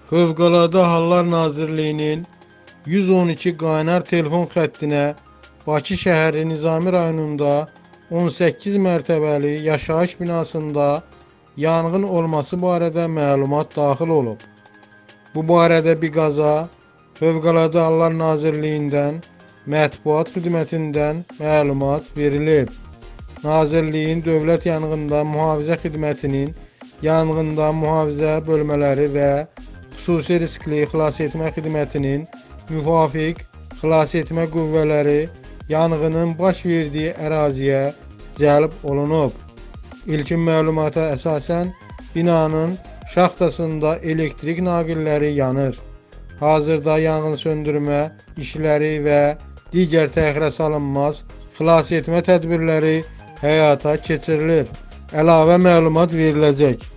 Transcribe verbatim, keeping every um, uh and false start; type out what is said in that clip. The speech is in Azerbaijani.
Fövqəladə Hallar Nazirliyinin yüz on iki qaynar telefon xəttinə Bakı şəhəri Nizami rayonunda on səkkiz mərtəbəli yaşayış binasında yanğın olması barədə məlumat daxil olub. Bu barədə Biqaza Fövqəladə Hallar Nazirliyindən mətbuat xidmətindən məlumat verilib. Nazirliyin Dövlət Yanğından Mühafizə Xidmətinin yanğında mühafizə bölmələri və xüsusi riskli xilasetmə xidmətinin müvafiq xilasetmə qüvvələri yanğının baş verdiyi əraziyə cəlb olunub. İlkin məlumata əsasən binanın şaxtasında elektrik naqilləri yanır. Hazırda yanğın söndürmə işləri və digər təxirə salınmaz xilasetmə tədbirləri həyata keçirilir. Əlavə məlumat veriləcək.